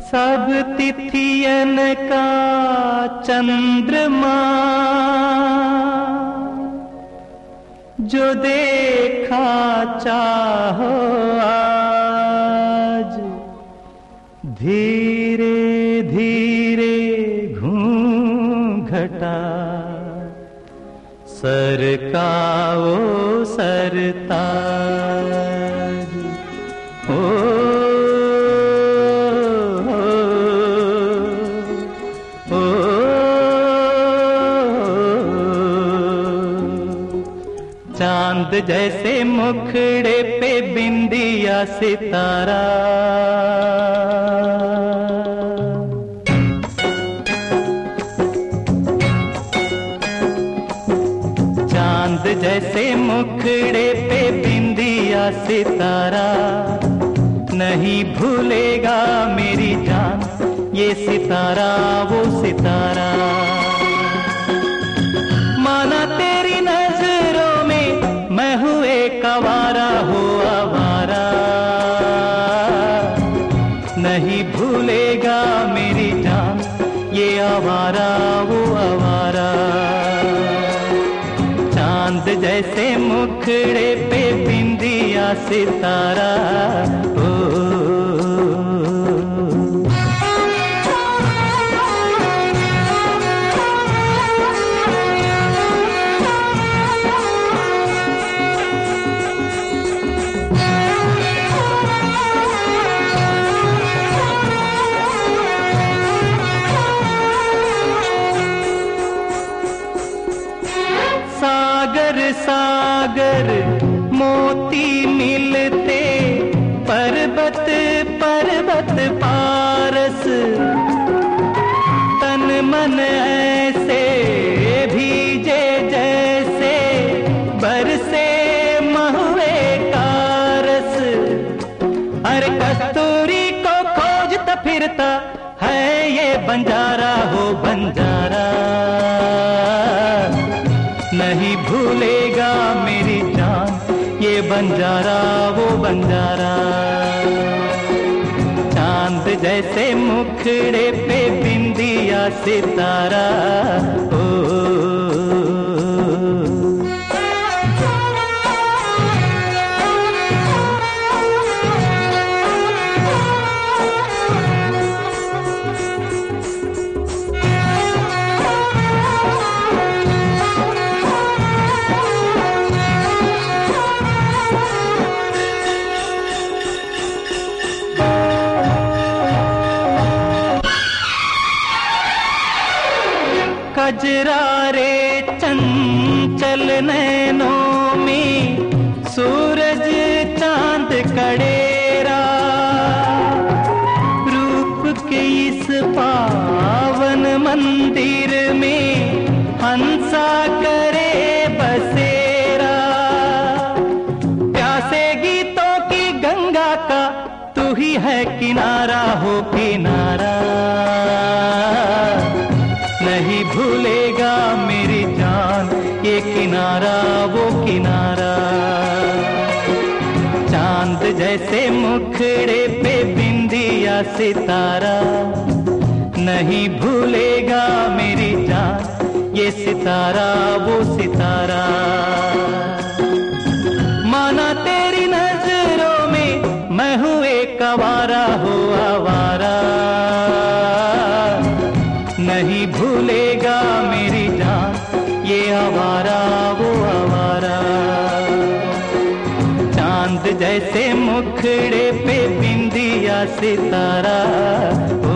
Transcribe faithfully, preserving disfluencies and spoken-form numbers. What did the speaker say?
सब तिथियन का चंद्रमा जो देखा चाहो आज, धीरे धीरे घूंघटा सरकाओ सरताज। ओ चांद जैसे मुखड़े पे बिंदिया सितारा, चांद जैसे मुखड़े पे बिंदिया सितारा, नहीं भूलेगा मेरी जान ये सितारा वो सितारा। माना तेरी नजरों में मैं हूँ एक आवारा हो आवारा, नहीं भूलेगा मेरी जान ये आवारा वो आवारा। चांद जैसे मुखड़े पे बिंदिया सितारा, ओ सागर सागर मोती मिलते पर्वत पर्वत पारस, तन मन ऐसे भीजे जैसे बरसे महुए का रस। अरे कस्तूरी को खोजता फिरता है ये बंजारा हो बंजारा, नहीं भूलेगा मेरी जान ये बंजारा वो बंजारा। चांद जैसे मुखड़े पे बिंदिया सितारा, ओ कजरारे चंचल नैनों में सूरज चांद कड़ेरा, रूप के इस पावन मंदिर में हंसा करे बसेरा। प्यासे गीतों की गंगा का तू ही है किनारा हो किनारा, नहीं भूलेगा मेरी जान ये किनारा वो किनारा। चांद जैसे मुखड़े पे बिंदिया सितारा, नहीं भूलेगा मेरी जान ये सितारा वो सितारा। माना तेरी नजरों में मैं हूँ एक आवारा हो आवारा, नहीं भूलेगा मेरी जान ये आवारा वो आवारा। चांद जैसे मुखड़े पे बिंदिया सितारा,